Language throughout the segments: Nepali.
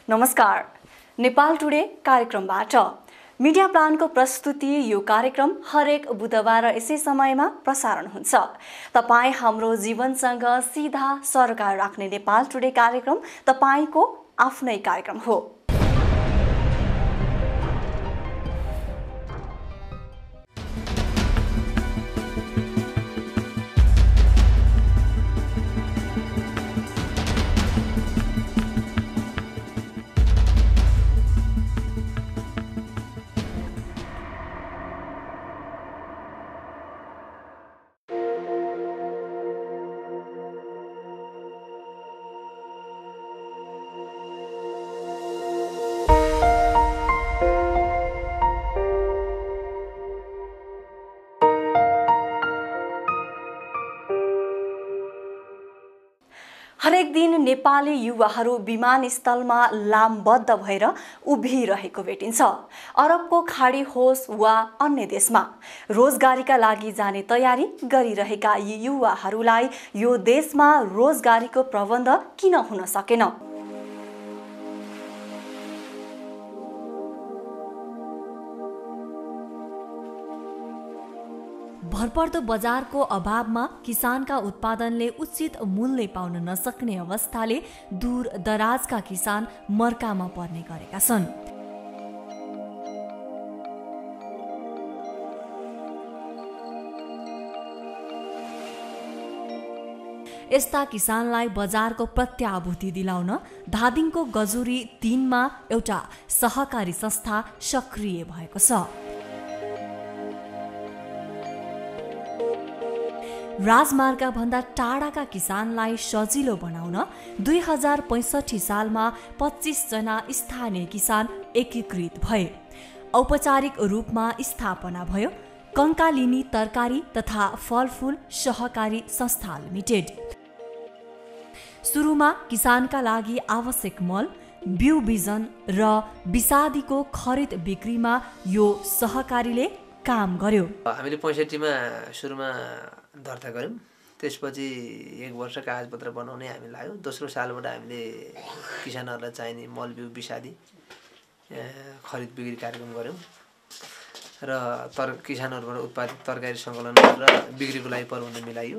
नमस्कार, नेपाल टुडे कार्यक्रमबाट मिडिया प्लानको प्रस्तुति यो कार्यक्रम हरेक बुधबार यसै समयमा प्रसारण हुन्छ। तपाईँ हाम्रो जीवनसँग सीधा सरकार राख्ने नेपाल टुडे कार्यक्रम तपाईको आफ्नै कार्यक्रम हो। हरेक दिन नेपाली युवाहरू विमानस्थलमा लामबद्ध भएर उभिरहेको भेटिन्छ। अरबको खाडी होस् वा अन्य देशमा रोजगारीका लागि जाने तयारी गरिरहेका यी युवाहरूलाई यो देशमा रोजगारीको प्रबन्ध किन हुन सकेन? भरपर्दो बजारको अभावमा किसानका उत्पादनले उचित मूल्य पाउन नसक्ने अवस्थाले दूर दराजका किसान मर्कामा पर्ने गरेका छन्। यस्ता किसानलाई बजारको प्रत्याभूति दिलाउन धादिङको गजुरी 3 मा एउटा सहकारी संस्था सक्रिय भएको छ। राजमार्ग भन्दा टाढाका किसानलाई सजिलो बनाउन 2065 सालमा 25 जना स्थानीय किसान एकीकृत भए। औपचारिक रूपमा स्थापना भयो कंकालिनी तरकारी तथा फलफूल सहकारी संस्था लिमिटेड। सुरुमा किसानका लागि आवश्यक मल, बिउ बिजन र विषादीको खरिद बिक्रीमा यो सहकारीले काम गर्यो। हामीले 65 मा सुरुमा दर्ता गर्यौं। त्यसपछि 1 वर्ष कागजपत्र बनाउने हामी लाग्यो। दोस्रो सालबाट हामीले किसानहरूलाई चाहिने मल, बिउ, विषादी खरिद बिक्री कार्यक्रम गर्यौं र किसानहरूबाट उत्पादित तरकारी सङ्कलन गरेर बिक्रीको लागि प्रबन्ध मिलाइयो।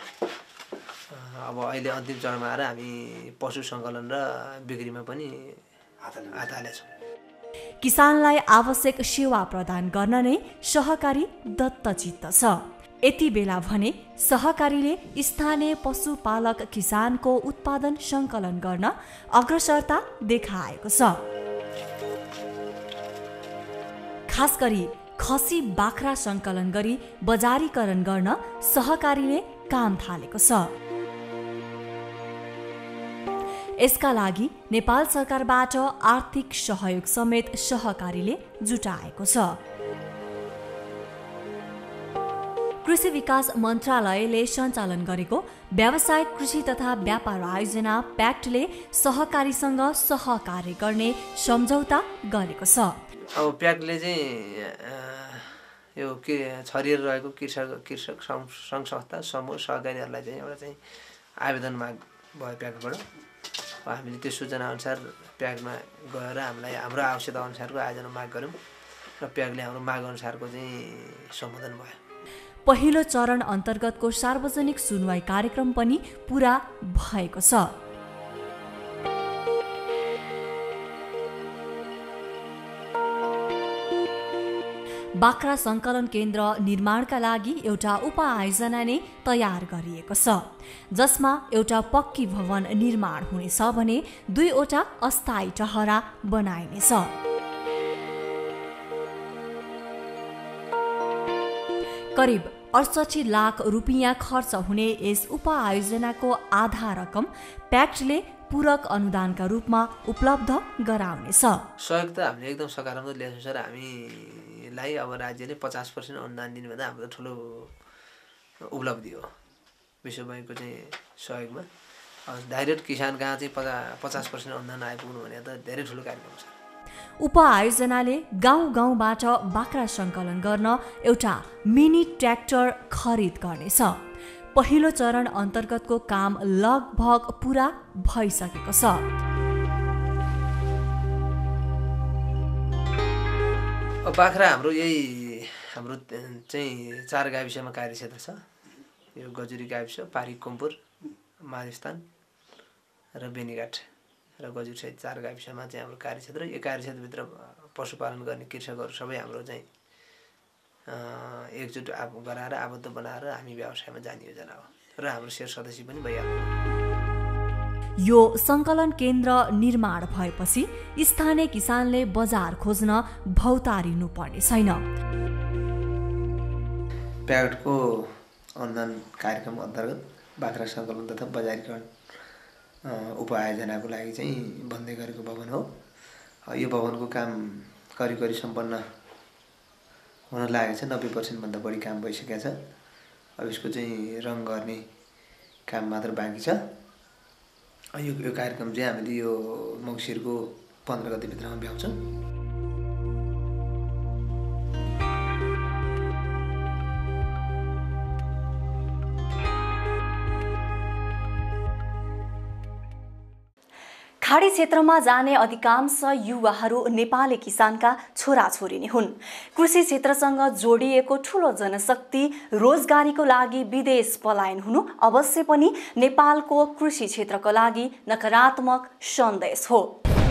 अब अहिले अन्तिम चरणमा आएर हामी पशु सङ्कलन र बिक्रीमा पनि हात हालेछौँ। किसानलाई आवश्यक सेवा प्रदान गर्न नै सहकारी दत्तचित्त छ। यति बेला भने सहकारीले स्थानीय पशुपालक किसानको उत्पादन सङ्कलन गर्न अग्रसरता देखाएको छ। खास गरी खसी बाख्रा सङ्कलन गरी बजारीकरण गर्न सहकारीले काम थालेको छ। यसका लागि नेपाल सरकारबाट आर्थिक सहयोग समेत सहकारीले जुटाएको छ। कृषि विकास मन्त्रालयले सञ्चालन गरेको व्यावसायिक कृषि तथा व्यापार आयोजना प्याक्टले सहकारीसँग सहकार्य गर्ने सम्झौता गरेको छ। अब प्याक्टले चाहिँ यो छरिएर रहेको कृषक सङ्घ संस्था समूह सहकारीहरूलाई चाहिँ एउटा चाहिँ आवेदन माग भयो प्याक्टबाट। हामीले त्यो सूचना अनुसार प्याकमा गएर हामीलाई हाम्रो आवश्यकता अनुसारको आयोजना माग गऱ्यौँ र प्याकले हाम्रो माग अनुसारको चाहिँ सम्बोधन भयो। पहिलो चरण अन्तर्गतको सार्वजनिक सुनवाई कार्यक्रम पनि पूरा भएको छ। बाख्रा सङ्कलन केन्द्र निर्माणका लागि एउटा उपआयोजना नै तयार गरिएको छ, जसमा एउटा पक्की भवन निर्माण हुनेछ भने 2वटा अस्थायी टहरा बनाइनेछ। करिब 68 लाख रुपियाँ खर्च हुने यस उपआयोजनाको आधा रकम प्याक्टले पूरक अनुदानका रूपमा उपलब्ध गराउनेछ। सहयोग त हामीले एकदम सकारात्मक ल्याएको छ र हामीलाई अब राज्यले 50% अनुदान दिने भन्दा हाम्रो ठुलो उपलब्धि हो। विश्व बैंकको चाहिँ सहयोगमा डाइरेक्ट किसान कहाँ चाहिँ 50% अनुदान आइपुग्नु भने त धेरै ठुलो कार्यक्रम छ। उपआयोजनाले गाउँ गाउँबाट बाख्रा सङ्कलन गर्न एउटा मिनी ट्र्याक्टर खरिद गर्नेछ। पहिलो चरण अन्तर्गतको काम लगभग पूरा भइसकेको छ। बाख्रा हाम्रो यही हाम्रो चाहिँ 4 गाविसमा कार्यक्षेत्र छ। यो गजुरी गाविस, पारी, कुम्पुर, महादेवस्थान र बेनीघाट र गजुरी सहित 4 गाविसमा चाहिँ हाम्रो कार्यक्षेत्र। यो कार्यक्षेत्रभित्र पशुपालन गर्ने कृषकहरू सबै हाम्रो चाहिँ एकजुट गराएर आबद्ध बनाएर हामी व्यवसायमा जाने योजना हो र हाम्रो शेयर सदस्य पनि भइहाल्छ। यो सङ्कलन केन्द्र निर्माण भएपछि स्थानीय किसानले बजार खोज्न भौतारिनु पर्ने छैन। प्याकेटको अनुदान कार्यक्रम अन्तर्गत बाख्रा सङ्कलन तथा बजारीकरण उपआयोजनाको लागि चाहिँ बन्दै गरेको भवन हो। यो भवनको काम करिब सम्पन्न हुन लागेको छ। 90% भन्दा बढी काम भइसकेको छ। अब यसको चाहिँ रङ गर्ने काम मात्र बाँकी छ। यो कार्यक्रम चाहिँ हामीले यो मङ्सिरको 15 गतेभित्रमा भ्याउँछौँ। खाडी क्षेत्रमा जाने अधिकांश युवाहरू नेपाली किसानका छोराछोरी नै हुन्। कृषि क्षेत्रसँग जोडिएको ठूलो जनशक्ति रोजगारीको लागि विदेश पलायन हुनु अवश्य पनि नेपालको कृषि क्षेत्रको लागि नकारात्मक सन्देश हो।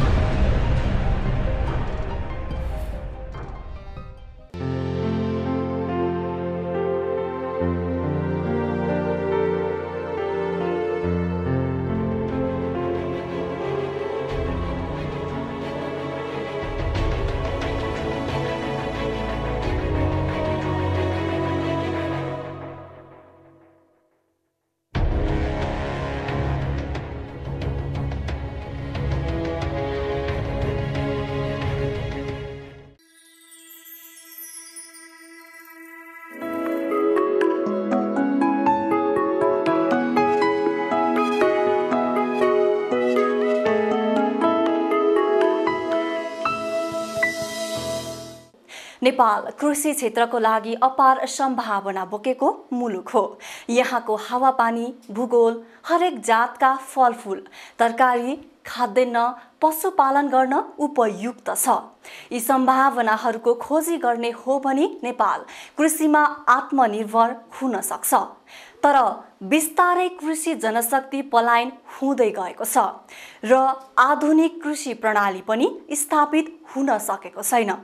नेपाल कृषि क्षेत्रको लागि अपार सम्भावना बोकेको मुलुक हो। यहाँको हावापानी, भूगोल, हरेक जातका फलफूल, तरकारी, खाद्यान्न, पशुपालन गर्न उपयुक्त छ। यी सम्भावनाहरूको खोजी गर्ने हो भने नेपाल कृषिमा आत्मनिर्भर हुन सक्छ। तर बिस्तारै कृषि जनशक्ति पलायन हुँदै गएको छ र आधुनिक कृषि प्रणाली पनि स्थापित हुन सकेको छैन।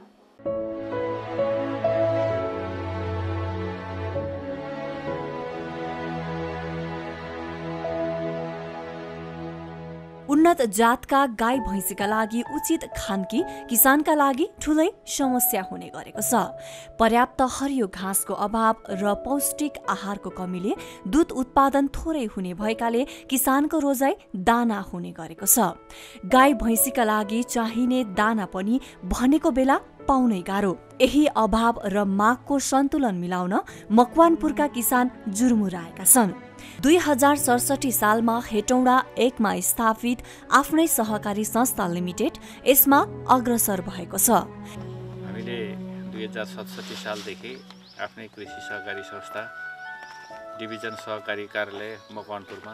उन्नत जातका गाई भैँसीका लागि उचित खानकी किसानका लागि ठूलै समस्या हुने गरेको छ। पर्याप्त हरियो घाँसको अभाव र पौष्टिक आहारको कमीले दूध उत्पादन थोरै हुने भएकाले किसानको रोजाइ दाना हुने गरेको छ। गाई भैँसीका लागि चाहिने दाना पनि भनेको बेला पाउनै गाह्रो। यही अभाव र मागको सन्तुलन मिलाउन मकवानपुरका किसान जुर्मुराएका छन्। 2067 सालमा हेटौडा 1 मा स्थापित आफ्नै सहकारी संस्था लिमिटेड यसमा अग्रसर भएको छ। हामीले 2067 सालदेखि आफ्नै कृषि सहकारी संस्था डिभिजन सहकारी कार्यालय मकवानपुरमा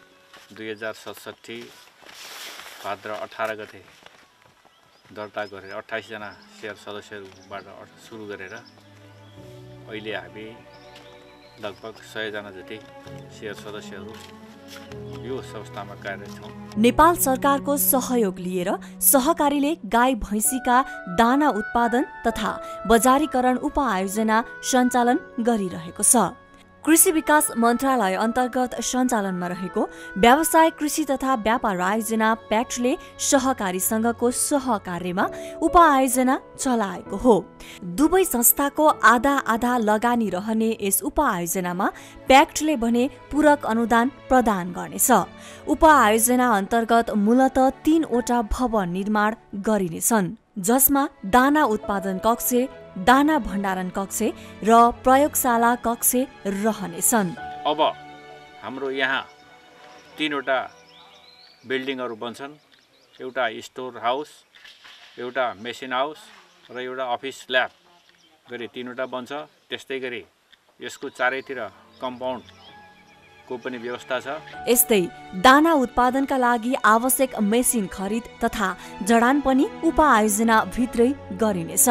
2067 भाद्र 18 गते दर्ता गरेर 28 जना शेयर सदस्यहरूबाट सुरु गरेर अहिले हामी लगभग 100 जना जति शेयर सदस्यहरू यो संस्थामा कार्यरत छौँ। नेपाल सरकारको सहयोग लिएर सहकारीले गाई भैँसीका दाना उत्पादन तथा बजारीकरण उपआयोजना सञ्चालन गरिरहेको छ। कृषि विकास मन्त्रालय अन्तर्गत सञ्चालनमा रहेको व्यवसाय कृषि तथा व्यापार आयोजना प्याक्टले सहकारी संघको सहकार्यमा उपआयोजना चलाएको हो। दुवै संस्थाको आधा आधा लगानी रहने यस उपआयोजनामा प्याक्टले भने पूरक अनुदान प्रदान गर्नेछ। उपआयोजना अन्तर्गत मूलतः 3 वटा भवन निर्माण गरिनेछन्, जसमा दाना उत्पादन कक्ष, दाना भण्डारण कक्ष र प्रयोगशाला कक्ष रहनेछन्। अब हाम्रो यहाँ 3 वटा बिल्डिङहरू बन्छन्। एउटा स्टोर हाउस, एउटा मेसिन हाउस र एउटा अफिस ल्याब गरी 3 वटा बन्छ। त्यस्तै गरी यसको चारैतिर कम्पाउन्डको पनि व्यवस्था छ। यस्तै दाना उत्पादनका लागि आवश्यक मेसिन खरिद तथा जडान पनि उपआयोजना भित्रै गरिनेछ।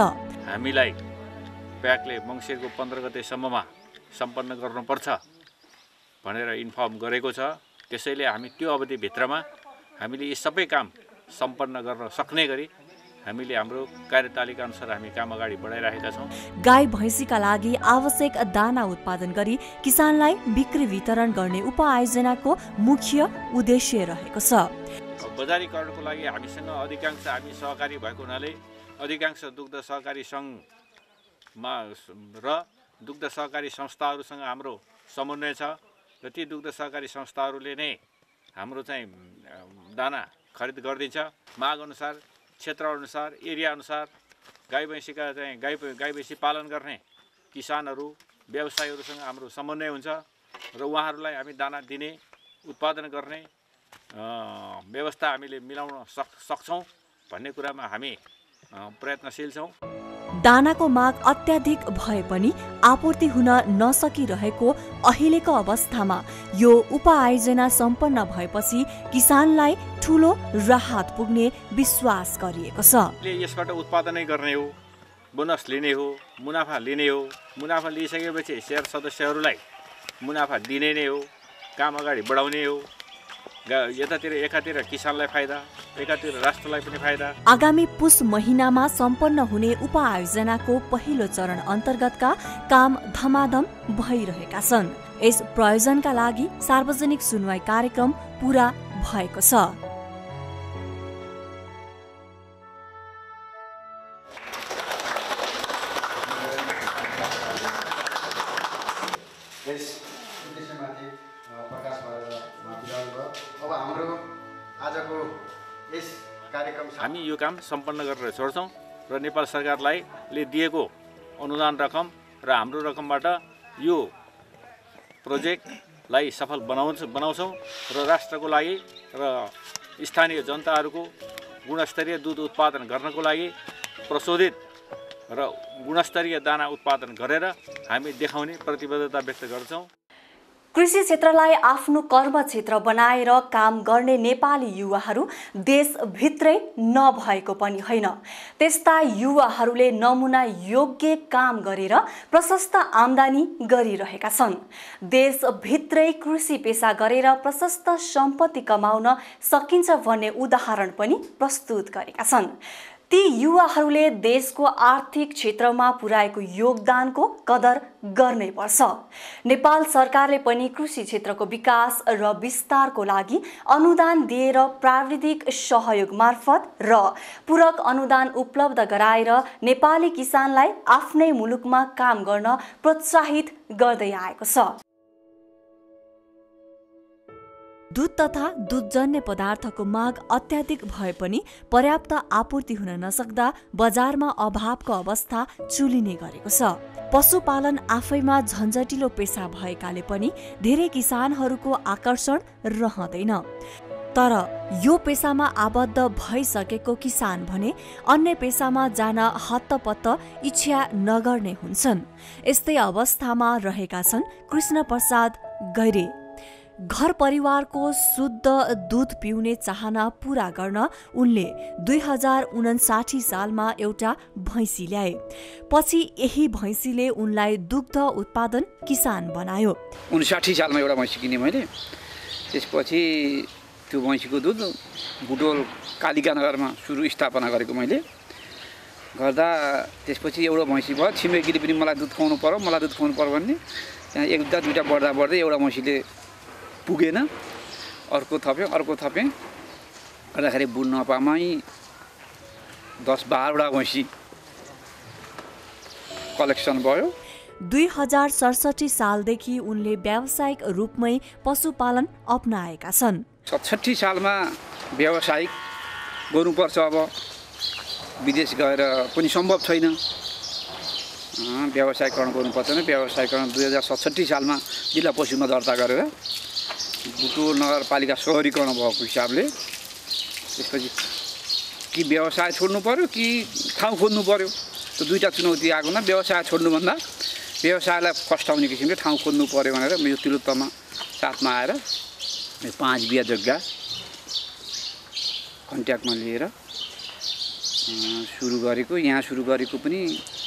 हामीलाई प्याकले मङ्सिरको 15 गतेसम्ममा सम्पन्न गर्नुपर्छ भनेर इन्फर्म गरेको छ। त्यसैले हामी त्यो अवधिभित्रमा हामीले यी सबै काम सम्पन्न गर्न सक्ने गरी हामीले हाम्रो कार्यतालिका अनुसार हामी काम अगाडि बढाइरहेका छौँ। गाई भैँसीका लागि आवश्यक दाना उत्पादन गरी किसानलाई बिक्री वितरण गर्ने उपआयोजनाको मुख्य उद्देश्य रहेको छ। बजारीकरणको लागि हामीसँग अधिकांश हामी सहकारी भएको हुनाले अधिकांश दुग्ध सहकारी सङ्घमा र दुग्ध सहकारी संस्थाहरूसँग हाम्रो समन्वय छ र ती दुग्ध सहकारी संस्थाहरूले नै हाम्रो चाहिँ दाना खरिद गरिदिन्छ। माग अनुसार, क्षेत्र अनुसार, एरिया अनुसार गाई भैँसीका चाहिँ गाई भैँसी पालन गर्ने किसानहरू व्यवसायीहरूसँग हाम्रो समन्वय हुन्छ र उहाँहरूलाई हामी दाना दिने, उत्पादन गर्ने व्यवस्था हामीले मिलाउन सक्छौँ भन्ने कुरामा हामी प्रयत्नशील छौँ। दानाको माग अत्याधिक भए पनि आपूर्ति हुन नसकिरहेको अहिलेको अवस्थामा यो उपआयोजना सम्पन्न भएपछि किसानलाई ठूलो राहत पुग्ने विश्वास गरिएको छ। यसबाट उत्पादनै गर्ने हो, बोनस लिने हो, मुनाफा लिने हो। मुनाफा लिइसकेपछि शेयर सदस्यहरूलाई मुनाफा दिने नै हो, काम अगाडि बढाउने हो। एकातिर किसानलाई फाइदा, एकातिर राष्ट्रलाई पनि फाइदा। आगामी पुष महिनामा सम्पन्न हुने उपआयोजनाको पहिलो चरण अन्तर्गतका काम धमाधम भइरहेका छन्। यस प्रयोजनका लागि सार्वजनिक सुनवाई कार्यक्रम पूरा भएको छ। हामी यो काम सम्पन्न गरेर छोड्छौँ र नेपाल सरकारलाई दिएको अनुदान रकम र हाम्रो रकमबाट यो प्रोजेक्टलाई सफल बनाउँछौँ र राष्ट्रको लागि र स्थानीय जनताहरूको गुणस्तरीय दूध उत्पादन गर्नको लागि प्रशोधित र गुणस्तरीय दाना उत्पादन गरेर हामी देखाउने प्रतिबद्धता व्यक्त गर्छौँ। कृषि क्षेत्रलाई आफ्नो कर्म क्षेत्र बनाएर काम गर्ने नेपाली युवाहरू देशभित्रै नभएको पनि होइन। त्यस्ता युवाहरूले नमुना योग्य काम गरेर प्रशस्त आम्दानी गरिरहेका छन्। देशभित्रै कृषि पेसा गरेर प्रशस्त सम्पत्ति कमाउन सकिन्छ भन्ने उदाहरण पनि प्रस्तुत गरेका छन्। ती युवाहरूले देशको आर्थिक क्षेत्रमा पुर्याएको योगदानको कदर गर्नै पर्छ। नेपाल सरकारले पनि कृषि क्षेत्रको विकास र विस्तारको लागि अनुदान दिएर प्राविधिक सहयोग मार्फत र पूरक अनुदान उपलब्ध गराएर नेपाली किसानलाई आफ्नै मुलुकमा काम गर्न प्रोत्साहित गर्दै आएको छ। दूध तथा दूधजन्य पदार्थको माग अत्याधिक भए पनि पर्याप्त आपूर्ति हुन नसक्दा बजारमा अभावको अवस्था चुलिने गरेको छ। पशुपालन आफैमा झन्झटिलो पेसा भएकाले पनि धेरै किसानहरूको आकर्षण रहँदैन। तर यो पेसामा आबद्ध भइसकेको किसान भने अन्य पेसामा जान हत्तपत्त इच्छा नगर्ने हुन्छन्। यस्तै अवस्थामा रहेका छन् कृष्ण प्रसाद गैरे। घर परिवारको शुद्ध दूध पिउने चाहना पूरा गर्न उनले 2059 सालमा एउटा भैँसी ल्याए। पछि यही भैँसीले उनलाई दुग्ध उत्पादन किसान बनायो। 59 सालमा एउटा भैँसी किने मैले। त्यसपछि त्यो भैँसीको दुध बुटोल कालिका नगरमा सुरु स्थापना गरेको मैले गर्दा त्यसपछि एउटा भैँसी भयो। छिमेकीले पनि मलाई दुध खुवाउनु पर्यो भन्ने त्यहाँ एउटा दुईटा बढ्दा बढ्दै एउटा भैँसीले पुगेन, अर्को थपेँ गर्दाखेरि बुढ नपामै 10-12वटा भैँसी कलेक्सन भयो। 2067 सालदेखि उनले व्यावसायिक रूपमै पशुपालन अपनाएका छन्। 67 सालमा व्यावसायिक गर्नुपर्छ। अब विदेश गएर पनि सम्भव छैन, व्यावसायिकरण गर्नुपर्दैन। व्यावसायिकरण 2067 सालमा जिल्ला पशुमा दर्ता गरेर बुटोल नगरपालिका सहरीकरण भएको हिसाबले त्यसपछि कि व्यवसाय छोड्नु पर्यो कि ठाउँ खोज्नु पर्यो। त्यो दुईवटा चुनौती आएकोमा व्यवसाय छोड्नुभन्दा व्यवसायलाई फस्टाउने किसिमले ठाउँ खोज्नु पर्यो भनेर मेरो तिलोत्तमा साथमा आएर 5 बिघा जग्गा कन्ट्याक्टमा लिएर सुरु गरेको। यहाँ सुरु गरेको पनि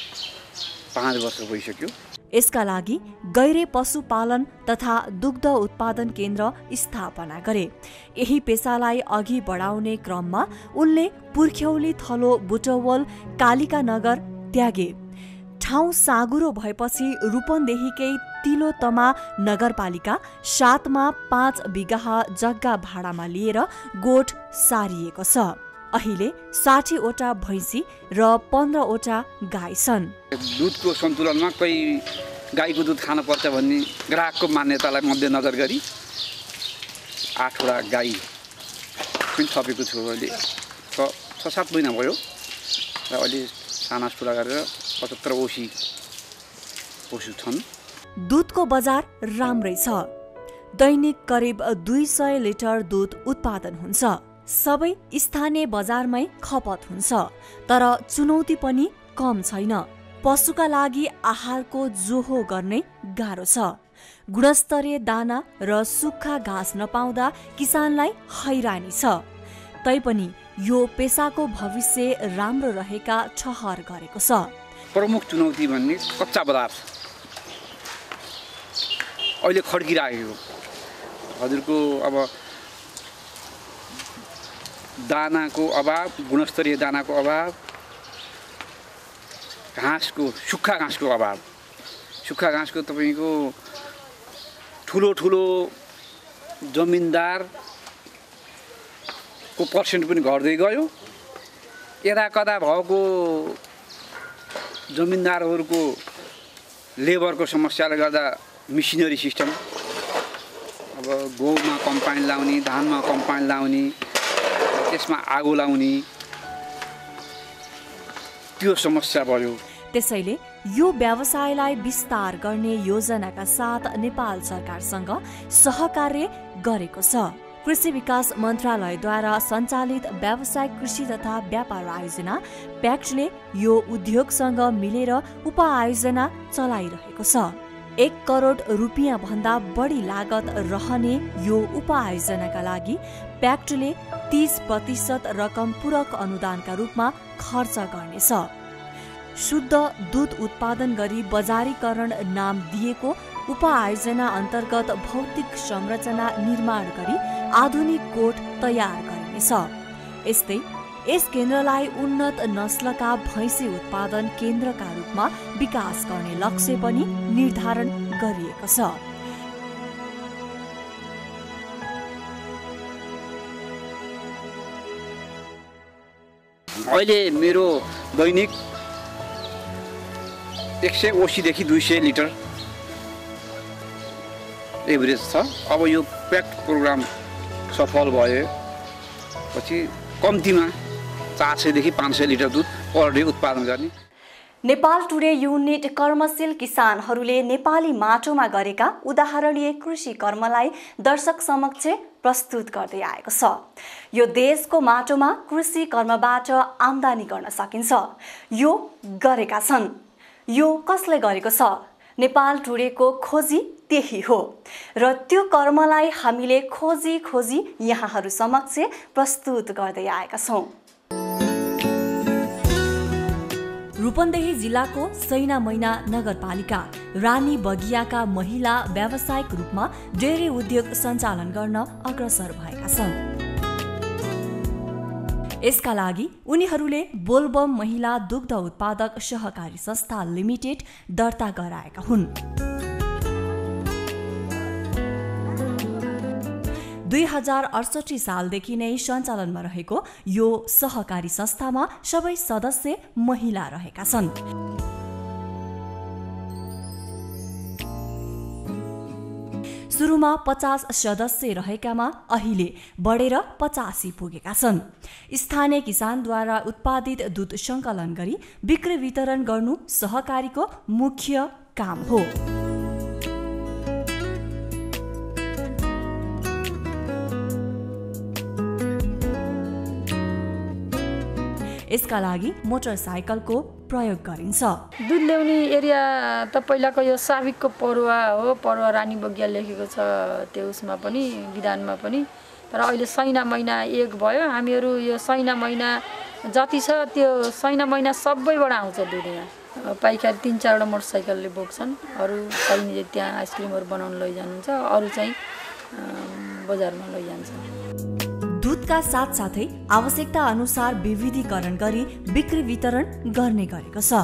5 वर्ष भइसक्यो। यसका लागि गैरे पशुपालन तथा दुग्ध उत्पादन केन्द्र स्थापना गरे। यही पेसालाई अघि बढाउने क्रममा उनले पुर्ख्यौली थलो बुटवल कालिका नगर त्यागे। ठाउँ साँगुरो भएपछि रूपन्देहीकै तिलोतमा नगरपालिका 7 मा 5 बिघा जग्गा भाडामा लिएर गोठ सारिएको छ। अहिले 60 वटा भैँसी र 15 वटा गाई छन्। दुधको सन्तुलनमा कोही गाईको दुध खान पर्छ भन्ने ग्राहकको मान्यतालाई मध्यनजर गरी 8 वटा गाई पनि थपेको छु। अहिले 6-7 महिना भयो र अहिले साना ठुला गरेर 75 ओसी पशु छन्। दुधको बजार राम्रै छ। दैनिक करिब 200 लिटर दुध उत्पादन हुन्छ। सबै स्थानीय बजारमै खपत हुन्छ, तर चुनौती पनि कम छैन। पशुका लागि आहारको जोहो गर्ने गाह्रो छ। गुणस्तरीय दाना र सुक्खा घाँस नपाउँदा किसानलाई हैरानी छ। तैपनि यो पेसाको भविष्य राम्रो रहेका ठहर गरेको छ। प्रमुख चुनौती भन्ने कच्चा बजार अहिले खड्किरहेको। हजुरको अब दानाको अभाव, गुणस्तरीय दानाको अभाव, घाँसको सुक्खा घाँसको अभाव। सुक्खा घाँसको तपाईँको ठुलो जमिनदारको पर्सेन्ट पनि घट्दै गयो। यता कता भएको जमिनदारहरूको लेबरको समस्याले गर्दा मिसिनरी सिस्टम, अब गहुँमा कम्पाइन लाउने, धानमा कम्पाइन लाउने, त्यसमा आगो लाउने, त्यो समस्या बढ्यो। त्यसैले यो व्यवसायलाई विस्तार गर्ने योजनाका साथ नेपाल सरकारसँग सहकार्य गरेको छ। कृषि विकास मन्त्रालयद्वारा सञ्चालित व्यावसायिक कृषि तथा व्यापार आयोजना प्याक्टले यो उद्योगसँग मिलेर उपआयोजना चलाइरहेको छ। 1 करोड रुपियाँ भन्दा बढी लागत रहने यो उपआयोजनाका लागि प्याक्टले 30% रकम पूरक अनुदानका रूपमा खर्च गर्नेछ। शुद्ध दूध उत्पादन गरी बजारीकरण नाम दिएको उपआयोजना अन्तर्गत भौतिक संरचना निर्माण गरी आधुनिक कोठ तयार गरिनेछ। यस्तै यस केन्द्रलाई उन्नत नस्लका भैँसी उत्पादन केन्द्रका रूपमा विकास गर्ने लक्ष्य पनि निर्धारण गरिएको छ। अहिले मेरो दैनिक 180 देखि 200 लिटर एभरेज छ। अब यो प्याक्ट प्रोग्राम सफल भएपछि कम्तीमा 400 देखि 500 लिटर दुध पर डे उत्पादन गर्ने। नेपाल टुडे युनिट कर्मशील किसानहरूले नेपाली माटोमा गरेका उदाहरणीय कृषि कर्मलाई दर्शक समक्ष प्रस्तुत गर्दै आएको छ। यो देशको माटोमा कृषि कर्मबाट आम्दानी गर्न सकिन्छ, यो गरेका छन्। यो कसले गरेको छ? नेपाल टुडेको खोजी त्यही हो र त्यो कर्मलाई हामीले खोजी यहाँहरू समक्ष प्रस्तुत गर्दै आएका छौँ। रूपन्देही जिल्लाको सैना मैना नगरपालिका रानी बगियाका महिला व्यावसायिक रूपमा डेरी उद्योग सञ्चालन गर्न अग्रसर भएका छन्। यसका लागि उनीहरूले बोलबम महिला दुग्ध उत्पादक सहकारी संस्था लिमिटेड दर्ता गराएका हुन्। 2068 सालदेखि नै सञ्चालनमा रहेको यो सहकारी संस्थामा सबै सदस्य महिला रहेका छन्। सुरुमा 50 सदस्य रहेकामा अहिले बढेर 85 पुगेका छन्। स्थानीय किसानद्वारा उत्पादित दूध सङ्कलन गरी बिक्री वितरण गर्नु सहकारीको मुख्य काम हो। यसका लागि मोटरसाइकलको प्रयोग गरिन्छ। दूध ल्याउने एरिया त पहिलाको यो साबिकको परुवा हो, परुवा रानी बगिया लेखेको छ त्यो उसमा पनि विधानमा पनि। तर अहिले सैना महिना 1 भयो। हामीहरू यो सैना महिना जति छ त्यो सैना महिना सबैबाट आउँछ दूध यहाँ। पाइकारी 3-4वटा मोटरसाइकलले बोक्छन्, अरू चाहिने त्यहाँ आइसक्रिमहरू बनाउन लैजानुहुन्छ, अरू चाहिँ बजारमा लैजान्छन्। दुधका साथसाथै आवश्यकता अनुसार विविधीकरण गरी बिक्री वितरण गर्ने गरेको छ।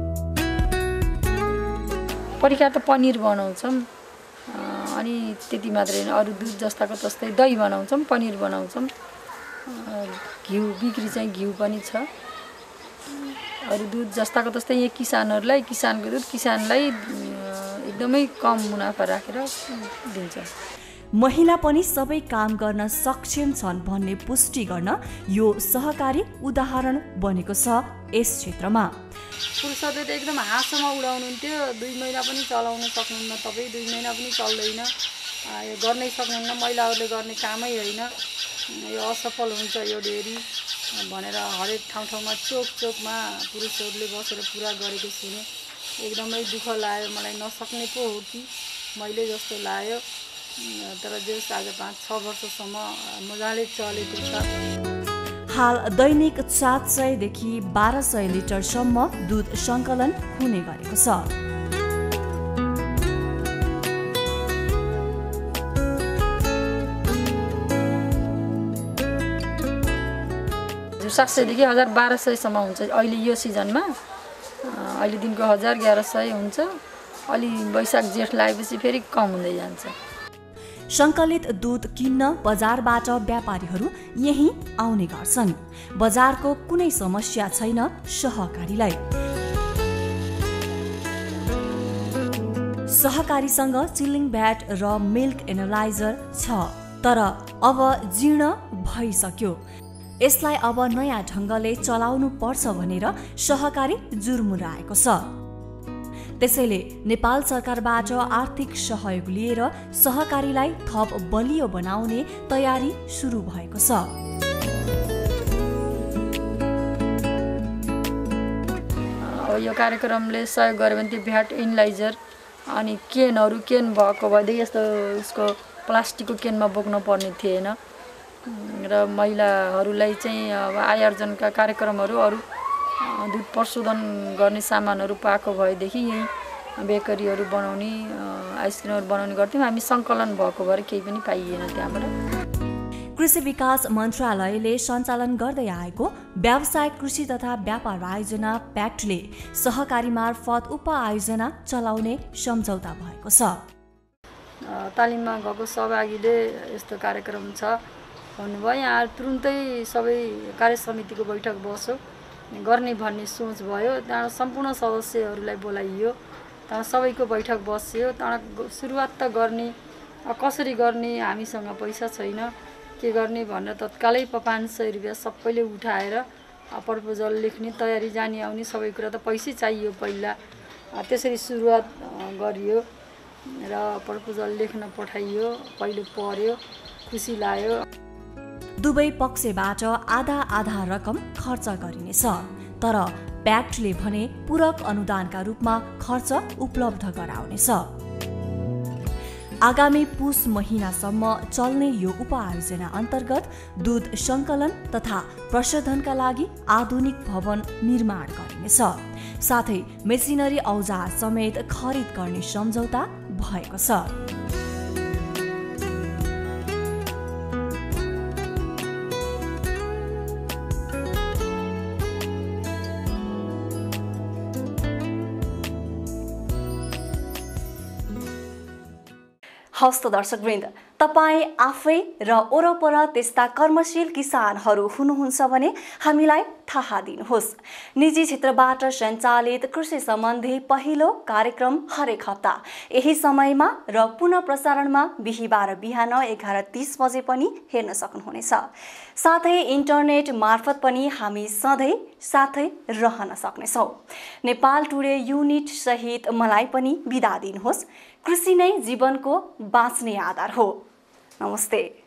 परिकार त पनिर बनाउँछौँ, अनि त्यति मात्रै होइन, अरू दुध जस्ताको तस्तै दही बनाउँछौँ, पनिर बनाउँछौँ, घिउ बिक्री चाहिँ घिउ पनि छ। अरू दुध जस्ताको तस्तै यहाँ किसानको दुध किसानलाई एकदमै कम मुनाफा राखेर दिन्छ। महिला पनि सबै काम गर्न सक्षम छन् भन्ने पुष्टि गर्न यो सहकारी उदाहरण बनेको छ यस क्षेत्रमा। पुरुषहरूले त एकदम हाँसोमा उडाउनुहुन्थ्यो, 2 महिना पनि चलाउन सक्नुहुन्न, तपाईँ 2 महिना पनि चल्दैन, यो गर्नै सक्नुहुन्न, महिलाहरूले गर्ने कामै होइन, यो असफल हुन्छ यो डेरी भनेर हरेक ठाउँमा चोकमा पुरुषहरूले बसेर पुरा गरेको सुने। एकदमै दुःख लाग्यो, मलाई नसक्ने पो हो कि मैले जस्तो लाग्यो। तर जस आज 5-6 वर्षसम्म मजाले चलेको छ। हाल दैनिक 700 देखि 1200 लिटरसम्म दुध सङ्कलन हुने गरेको छ। 700 देखि 1200 सम्म हुन्छ अहिले यो सिजनमा। अहिले दिनको 1100 हुन्छ, अलि वैशाख जेठ लागेपछि फेरि कम हुँदै जान्छ। सङ्कलित दुध किन्न बजारबाट व्यापारीहरू यही आउने गर्छन्। बजारको कुनै समस्या छैन सहकारीलाई। सहकारीसँग चिलिङ भ्याट र मिल्क एनालाइजर छ, तर अब जीर्ण भइसक्यो। यसलाई अब नयाँ ढङ्गले चलाउनु पर्छ भनेर सहकारी जुर्मुराएको छ। त्यसैले नेपाल सरकारबाट आर्थिक सहयोग लिएर सहकारीलाई थप बलियो बनाउने तयारी सुरु भएको छ। यो कार्यक्रमले सहयोग गर्यो भने त्यो भ्याट एनालाइजर अनि केन भएको भएदेखि यस्तो उसको प्लास्टिकको केनमा बोक्न पर्ने थिएन र महिलाहरूलाई चाहिँ अब आय आर्जनका कार्यक्रमहरू अरू दुध प्रशोधन गर्ने सामानहरू पाएको भएदेखि यही बेकरीहरू बनाउने आइसक्रिमहरू बनाउने गर्थ्यौँ। हामी सङ्कलन भएको भएर केही पनि पाइएन त्यहाँबाट। कृषि विकास मन्त्रालयले सञ्चालन गर्दै आएको व्यावसायिक कृषि तथा व्यापार आयोजना प्याक्टले सहकारी मार्फत उपआयोजना चलाउने सम्झौता भएको छ। तालिममा गएको सहभागीले यस्तो कार्यक्रम छ भन्नुभयो, यहाँ तुरुन्तै सबै कार्य समितिको बैठक बस्यो गर्ने भन्ने सोच भयो। त्यहाँ सम्पूर्ण सदस्यहरूलाई बोलाइयो, त्यहाँ सबैको बैठक बस्यो। त्यहाँ सुरुवात त गर्ने कसरी गर्ने, हामीसँग पैसा छैन, के गर्ने भनेर तत्कालै 500 रुपियाँ सबैले उठाएर प्रपोजल लेख्ने तयारी जाने आउने सबै कुरा त पैसै चाहियो पहिला। त्यसरी सुरुवात गरियो र प्रपोजल लेख्न पठाइयो, पहिले पढ्यो, खुसी लाग्यो। दुवै पक्षबाट आधा रकम खर्च गरिनेछ, तर प्याक्टले भने पूरक अनुदानका रूपमा खर्च उपलब्ध गराउनेछ। आगामी पुस महिनासम्म चल्ने यो उपआयोजना अन्तर्गत दुध सङ्कलन तथा प्रशोधनका लागि आधुनिक भवन निर्माण गरिनेछ। साथै मेसिनरी औजार समेत खरिद गर्ने सम्झौता भएको छ। हवस् त दर्शकवृन्द, तपाईँ आफै र वरपर त्यस्ता कर्मशील किसानहरू हुनुहुन्छ भने हामीलाई थाहा दिनुहोस्। निजी क्षेत्रबाट सञ्चालित कृषि सम्बन्धी पहिलो कार्यक्रम हरेक हप्ता यही समयमा र पुनः प्रसारणमा बिहिबार बिहान 11:30 बजे पनि हेर्न सक्नुहुनेछ। साथै इन्टरनेट मार्फत पनि हामी सधैँ साथै रहन सक्नेछौँ। नेपाल टुडे युनिट सहित मलाई पनि बिदा दिनुहोस्। कृषि नै जीवनको बाँच्ने आधार हो। नमस्ते।